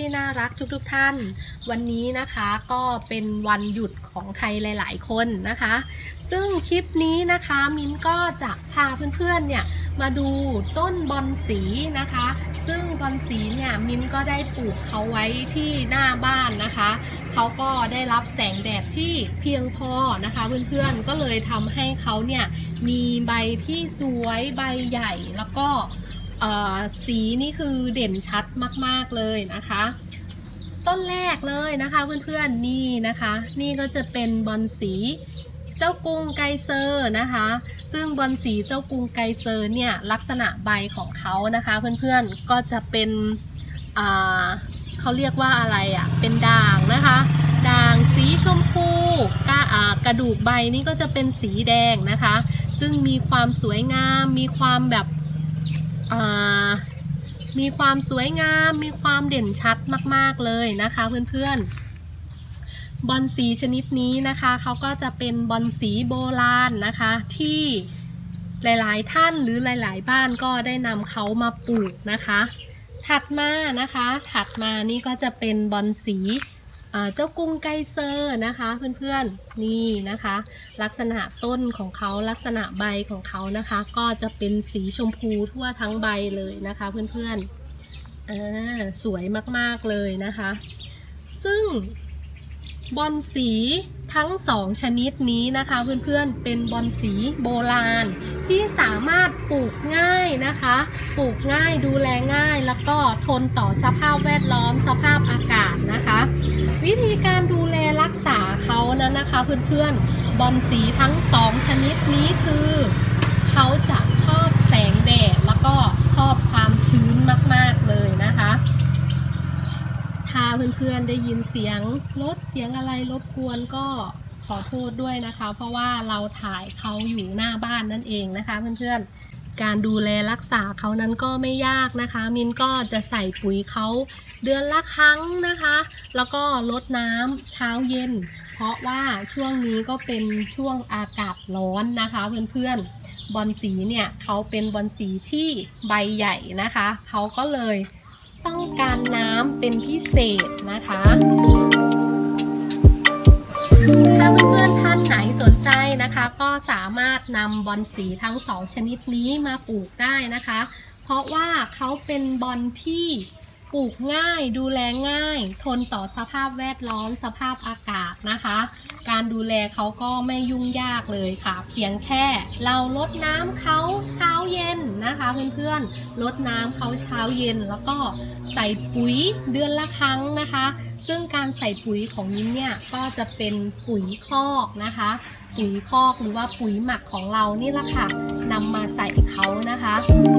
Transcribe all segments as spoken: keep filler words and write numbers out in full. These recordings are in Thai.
น่ารักทุกๆท่านวันนี้นะคะก็เป็นวันหยุดของใครหลายๆคนนะคะซึ่งคลิปนี้นะคะมิ้นก็จะพาเพื่อนๆเนี่ยมาดูต้นบอนสีนะคะซึ่งบอนสีเนี่ยมิ้นก็ได้ปลูกเขาไว้ที่หน้าบ้านนะคะเขาก็ได้รับแสงแดดที่เพียงพอนะคะเพื่อนๆก็เลยทำให้เขาเนี่ยมีใบที่สวยใบใหญ่แล้วก็สีนี่คือเด่นชัดมากๆเลยนะคะต้นแรกเลยนะคะเพื่อนๆนี่นะคะนี่ก็จะเป็นบอนสีเจ้ากรุงไกเซอร์นะคะซึ่งบอนสีเจ้ากรุงไกเซอร์เนี่ยลักษณะใบของเขานะคะเพื่อนๆก็จะเป็นอ่าเขาเรียกว่าอะไรอ่ะเป็นด่างนะคะด่างสีชมพูกระอ่ากระดูกใบนี่ก็จะเป็นสีแดงนะคะซึ่งมีความสวยงามมีความแบบมีความสวยงามมีความเด่นชัดมากๆเลยนะคะเพื่อนๆบอนสีชนิดนี้นะคะเขาก็จะเป็นบอนสีโบราณนะคะที่หลายๆท่านหรือหลายๆบ้านก็ได้นำเขามาปลูกนะคะถัดมานะคะถัดมานี่ก็จะเป็นบอนสีเจ้ากรุงไกเซอร์นะคะเพื่อนๆนี่นะคะลักษณะต้นของเขาลักษณะใบของเขานะคะก็จะเป็นสีชมพูทั่วทั้งใบเลยนะคะเพื่อนๆอ่าสวยมากๆเลยนะคะซึ่งบอนสีทั้งสองชนิดนี้นะคะเพื่อนๆเป็นบอนสีโบราณที่สามารถปลูกง่ายนะคะปลูกง่ายดูแลง่ายแล้วก็ทนต่อสภาพแวดล้อมสภาพอากาศนะคะวิธีการดูแลรักษาเขานั้นนะคะเพื่อนๆบอนสีทั้งสองชนิดนี้คือเขาจะชอบแสงแดดแล้วก็ชอบความชื้นมากๆเลยนะคะถ้าเพื่อนๆได้ยินเสียงรถเสียงอะไรรบกวนก็ขอโทษด้วยนะคะเพราะว่าเราถ่ายเขาอยู่หน้าบ้านนั่นเองนะคะเพื่อนๆการดูแลรักษาเขานั้นก็ไม่ยากนะคะมินก็จะใส่ปุ๋ยเขาเดือนละครั้งนะคะแล้วก็รดน้ำเช้าเย็นเพราะว่าช่วงนี้ก็เป็นช่วงอากาศร้อนนะคะเพื่อนๆบอนสีเนี่ยเขาเป็นบอนสีที่ใบใหญ่นะคะเขาก็เลยต้องการน้ำเป็นพิเศษนะคะถ้าเพื่อนๆท่านไหนสนใจนะคะก็สามารถนำบอนสีทั้งสองชนิดนี้มาปลูกได้นะคะเพราะว่าเขาเป็นบอนที่ปลูกง่ายดูแลง่ายทนต่อสภาพแวดล้อมสภาพอากาศนะคะการดูแลเขาก็ไม่ยุ่งยากเลยค่ะเพียงแค่เรารดน้ำเขาเช้าเย็นนะคะเพื่อนๆรดน้ำเขาเช้าเย็นแล้วก็ใส่ปุ๋ยเดือนละครั้งนะคะซึ่งการใส่ปุ๋ยของมิ้นเนี่ยก็จะเป็นปุ๋ยคอกนะคะปุ๋ยคอกหรือว่าปุ๋ยหมักของเรานี่แหละค่ะนำมาใส่เขานะคะ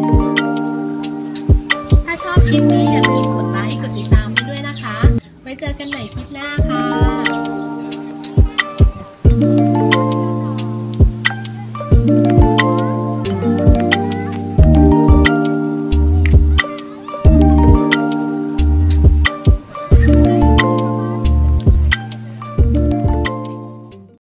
ถ้าชอบคลิปนี้อย่าลืมกดไลค์กดติดตามไปด้วยนะคะไว้เจอกันใหม่คลิปหน้าค่ะ